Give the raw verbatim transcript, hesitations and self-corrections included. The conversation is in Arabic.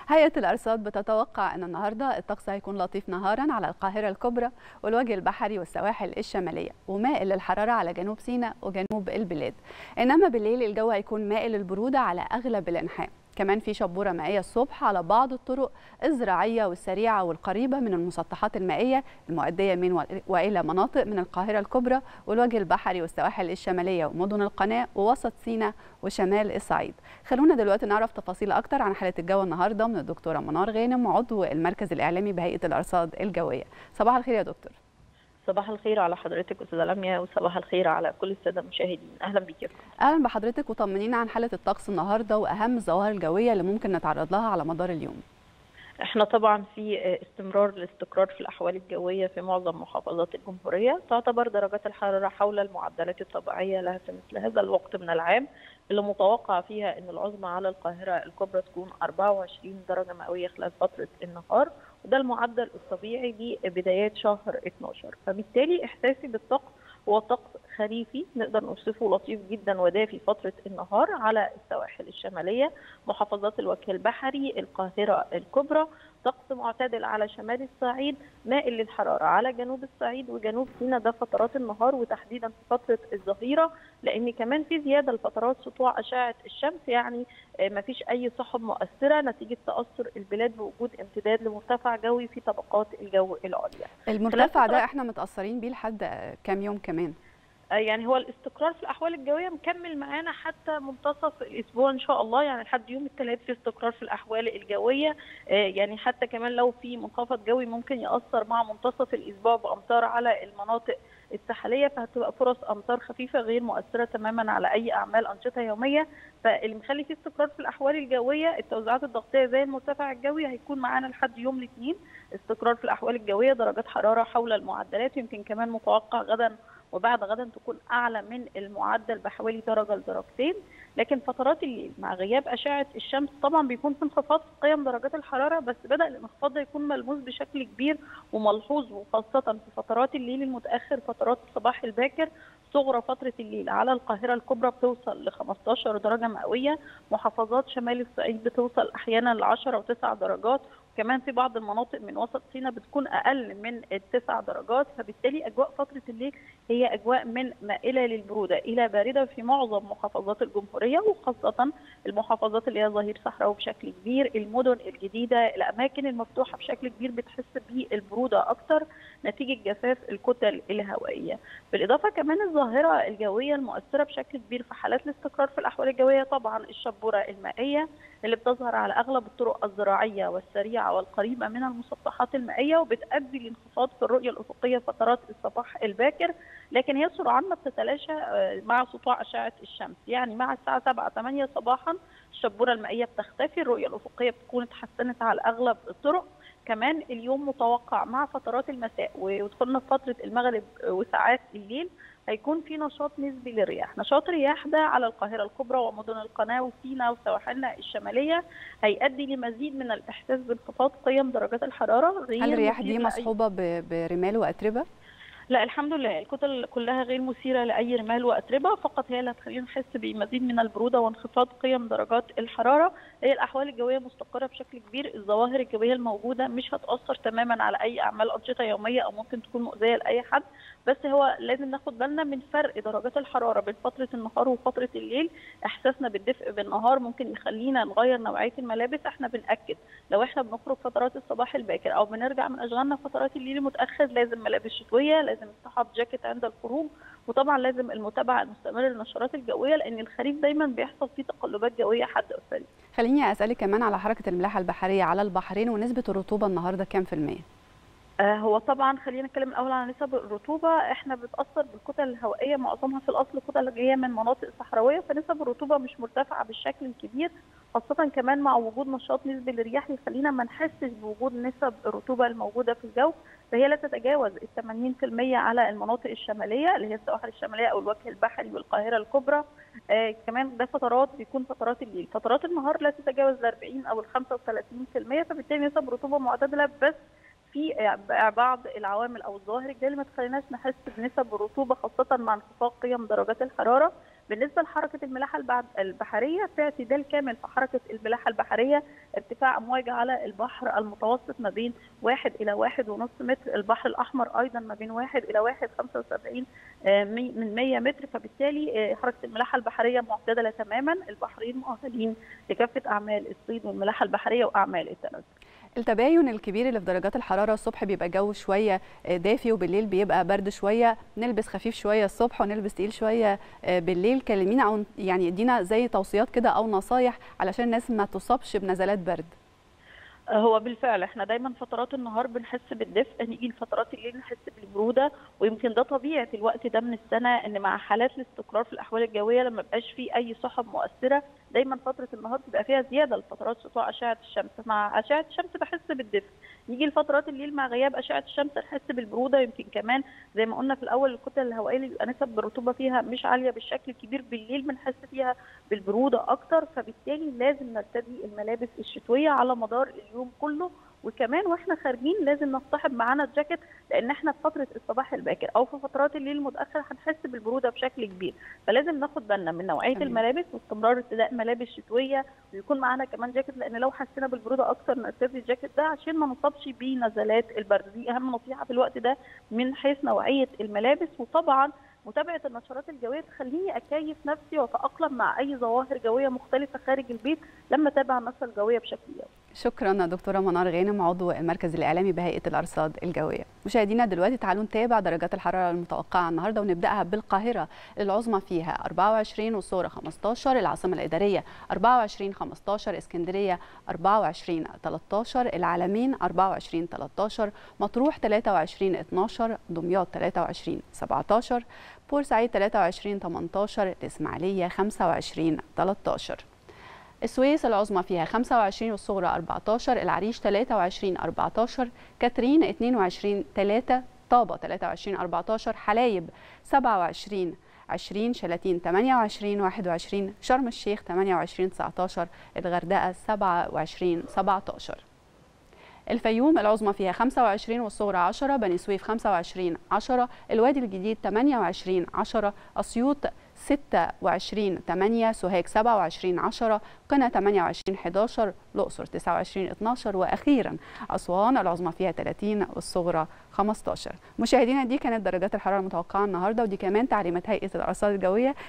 هيئة الأرصاد بتتوقع أن النهاردة الطقس هيكون لطيف نهارا على القاهرة الكبرى والوجه البحري والسواحل الشمالية، ومائل للحرارة على جنوب سيناء وجنوب البلاد. إنما بالليل الجو هيكون مائل للبرودة على أغلب الأنحاء. كمان في شبورة مائية الصبح على بعض الطرق الزراعية والسريعة والقريبة من المسطحات المائية المؤدية من وإلى مناطق من القاهرة الكبرى والوجه البحري والسواحل الشمالية ومدن القناة ووسط سيناء وشمال الصعيد. خلونا دلوقتي نعرف تفاصيل أكتر عن حالة الجو النهاردة من الدكتورة منار غانم، عضو المركز الإعلامي بهيئة الأرصاد الجوية. صباح الخير يا دكتور. صباح الخير على حضرتك استاذه لميا، وصباح الخير على كل الساده المشاهدين. اهلا بيك يا فندم. اهلا بحضرتك، وطمنينا عن حاله الطقس النهارده واهم الظواهر الجويه اللي ممكن نتعرض لها على مدار اليوم. احنا طبعا في استمرار الاستقرار في الاحوال الجويه في معظم محافظات الجمهوريه. تعتبر درجات الحراره حول المعدلات الطبيعيه لها في مثل هذا الوقت من العام، اللي متوقع فيها ان العظمى على القاهره الكبرى تكون أربعة وعشرين درجه مئويه خلال فتره النهار، وده المعدل الطبيعي لبدايات شهر اتناشر. فبالتالي احساسي بالطقس هو طقس خريفي نقدر نوصفه لطيف جدا ودافي فتره النهار على السواحل الشماليه، محافظات الوجه البحري، القاهره الكبرى. طقس معتدل على شمال الصعيد، مائل للحراره على جنوب الصعيد وجنوب سيناء، ده فترات النهار وتحديدا في فتره الظهيره، لان كمان في زياده لفترات سطوع اشعه الشمس، يعني ما فيش اي سحب مؤثره نتيجه تاثر البلاد بوجود امتداد لمرتفع جوي في طبقات الجو العليا. المرتفع ده احنا متاثرين بيه لحد كام يوم كمان؟ يعني هو الاستقرار في الاحوال الجويه مكمل معانا حتى منتصف الاسبوع ان شاء الله، يعني لحد يوم الثلاث في استقرار في الاحوال الجويه. يعني حتى كمان لو في منخفض جوي ممكن ياثر مع منتصف الاسبوع بامطار على المناطق الساحليه، فهتبقى فرص امطار خفيفه غير مؤثره تماما على اي اعمال انشطه يوميه. فاللي مخلي فيه استقرار في الاحوال الجويه التوزيعات الضغطيه زي المرتفع الجوي هيكون معانا لحد يوم الاثنين. استقرار في الاحوال الجويه، درجات حراره حول المعدلات، يمكن كمان متوقع غدا وبعد غدا تكون اعلى من المعدل بحوالي درجه لدرجتين. لكن فترات الليل مع غياب اشعه الشمس طبعا بيكون في انخفاض في قيم درجات الحراره، بس بدا الانخفاض ده يكون ملموس بشكل كبير وملحوظ، وخاصه في فترات الليل المتاخر، فترات الصباح الباكر. صغرى فتره الليل على القاهره الكبرى بتوصل ل خمستاشر درجه مئويه، محافظات شمال الصعيد بتوصل احيانا ل عشرة وتسع درجات، كمان في بعض المناطق من وسط سيناء بتكون اقل من التسع درجات. فبالتالي اجواء فتره الليل هي اجواء من مائله للبروده الى بارده في معظم محافظات الجمهوريه، وخاصه المحافظات اللي هي ظهير صحراوي بشكل كبير، المدن الجديده، الاماكن المفتوحه بشكل كبير بتحس بالبروده اكثر نتيجه جفاف الكتل الهوائيه. بالاضافه كمان الظاهره الجويه المؤثره بشكل كبير في حالات الاستقرار في الاحوال الجويه طبعا الشبوره المائيه اللي بتظهر على اغلب الطرق الزراعيه والسريعه والقريبه من المسطحات المائيه، وبتؤدي لانخفاض في الرؤيه الافقيه فترات الصباح الباكر، لكن هي سرعان ما بتتلاشى مع سطوع اشعه الشمس. يعني مع الساعه سبعة ثمانية صباحا الشبوره المائيه بتختفي، الرؤيه الافقيه بتكون اتحسنت على اغلب الطرق. كمان اليوم متوقع مع فترات المساء ودخلنا في فتره المغرب وساعات الليل هيكون في نشاط نسبي للرياح. نشاط الرياح ده على القاهره الكبرى ومدن القناه وسيناء وسواحلنا الشماليه هيؤدي لمزيد من الاحساس بانخفاض قيم درجات الحراره. غير هل الرياح دي مصحوبه برمال واتربه؟ لا الحمد لله، الكتل كلها غير مثيره لاي رمال واتربه، فقط هي اللي هتخلينا نحس بمزيد من البروده وانخفاض قيم درجات الحراره. هي الاحوال الجويه مستقره بشكل كبير، الظواهر الجويه الموجوده مش هتاثر تماما على اي اعمال انشطه يوميه او ممكن تكون مؤذيه لاي حد، بس هو لازم ناخد بالنا من فرق درجات الحراره بين فتره النهار وفتره الليل. احساسنا بالدفء بالنهار ممكن يخلينا نغير نوعيه الملابس. احنا بنأكد لو احنا بنخرج فترات الصباح الباكر او بنرجع من اشغالنا فترات الليل المتاخر لازم ملابس شتويه، لازم الصحاب جاكيت عند الخروج، وطبعا لازم المتابعه المستمره للنشرات الجويه لان الخريف دايما بيحصل فيه تقلبات جويه حاده وسريعه. خليني اسالك كمان على حركه الملاحه البحريه على البحرين ونسبه الرطوبه النهارده كام في الميه؟ هو طبعا خلينا نتكلم الاول عن نسب الرطوبه. احنا بتاثر بالكتل الهوائيه معظمها في الاصل كتل جايه من مناطق صحراويه، فنسب الرطوبه مش مرتفعه بالشكل الكبير، خاصه كمان مع وجود نشاط نسبي للرياح يخلينا ما نحسش بوجود نسب الرطوبه الموجوده في الجو، فهي لا تتجاوز ال ثمانين في الميه على المناطق الشماليه اللي هي السواحل الشماليه او الوجه البحري والقاهره الكبرى. آه كمان ده فترات بيكون فترات الليل، فترات النهار لا تتجاوز ال أربعين او ال خمسة وثلاثين في الميه، فبالتالي نسب رطوبه معتدله، بس في بعض العوامل او الظواهر الجويه اللي ما تخليناش نحس بنسب الرطوبه خاصه مع انخفاض قيم درجات الحراره. بالنسبه لحركه الملاحه البحريه في اعتدال كامل في حركه الملاحه البحريه، ارتفاع امواج على البحر المتوسط ما بين واحد الى واحد ونص متر، البحر الاحمر ايضا ما بين واحد الى واحد خمسة وسبعين من مية متر، فبالتالي حركه الملاحه البحريه معتدله تماما، البحرين مؤهلين لكافه اعمال الصيد والملاحه البحريه واعمال التنزل. التباين الكبير اللي في درجات الحراره الصبح بيبقى جو شويه دافي وبالليل بيبقى برد شويه، نلبس خفيف شويه الصبح ونلبس تقيل شويه بالليل. كلمينا او يعني ادينا زي توصيات كده او نصايح علشان الناس ما تصابش بنزلات برد. هو بالفعل احنا دايما فترات النهار بنحس بالدفء، نيجي لفترات الليل نحس بالبروده، ويمكن ده طبيعه في الوقت ده من السنه، ان مع حالات الاستقرار في الاحوال الجويه لما بقاش في اي سحب مؤثره، دايما فتره النهار بيبقى فيها زياده لفترات سطوع اشعه الشمس، مع اشعه الشمس بحس بالدفء. نيجي لفترات الليل مع غياب اشعه الشمس نحس بالبروده، يمكن كمان زي ما قلنا في الاول الكتل الهوائيه اللي بيبقى نسب الرطوبه فيها مش عاليه بالشكل الكبير، بالليل بنحس فيها بالبروده اكتر، فبالتالي لازم نرتدي الملابس الشتويه على مدار اليوم كله، وكمان واحنا خارجين لازم نصطحب معانا الجاكيت، لان احنا في فتره الصباح الباكر او في فترات الليل المتاخر هنحس بالبروده بشكل كبير، فلازم ناخد بالنا من نوعيه تمام. الملابس واستمرار ارتداء ملابس شتويه، ويكون معانا كمان جاكيت، لان لو حسينا بالبروده اكتر نرتدي الجاكيت ده عشان ما نصابش بنزلات البرد. دي اهم نصيحه في الوقت ده من حيث نوعيه الملابس، وطبعا متابعه النشرات الجويه تخليني اكيف نفسي واتاقلم مع اي ظواهر جويه مختلفه خارج البيت لما اتابع النشره الجويه بشكل يومي. شكرا دكتوره منار غانم، عضو المركز الاعلامي بهيئه الارصاد الجويه. مشاهدينا دلوقتي تعالوا نتابع درجات الحراره المتوقعه النهارده، ونبداها بالقاهره. العظمى فيها أربعة وعشرين والصغرى خمستاشر، العاصمه الاداريه أربعة وعشرين خمستاشر، اسكندريه أربعة وعشرين تلتاشر، العلمين أربعة وعشرين تلتاشر، مطروح تلاتة وعشرين اتناشر، دمياط تلاتة وعشرين سبعتاشر، بورسعيد تلاتة وعشرين تمنتاشر، الاسماعيليه خمسة وعشرين تلتاشر. السويس العظمى فيها خمسة وعشرين والصغرى أربعتاشر، العريش تلاتة وعشرين أربعتاشر، كاترين اتنين وعشرين تلاتة، طابة تلاتة وعشرين أربعتاشر، حلايب سبعة وعشرين عشرين، شلاتين تمانية وعشرين واحد وعشرين، شرم الشيخ تمانية وعشرين تسعتاشر، الغردقة سبعة وعشرين سبعتاشر. الفيوم العظمى فيها خمسة وعشرين والصغرى عشرة، بني سويف خمسة وعشرين عشرة، الوادي الجديد تمانية وعشرين عشرة، أسيوط ستة وعشرين تمانية، سوهاج سبعة وعشرين عشرة، قنا تمانية وعشرين حداشر، الأقصر تسعة وعشرين اتناشر، وأخيرا أسوان العظمى فيها تلاتين والصغرى خمستاشر. مشاهدينا دي كانت درجات الحرارة المتوقعة النهارده، ودي كمان تعليمات هيئة الأرصاد الجوية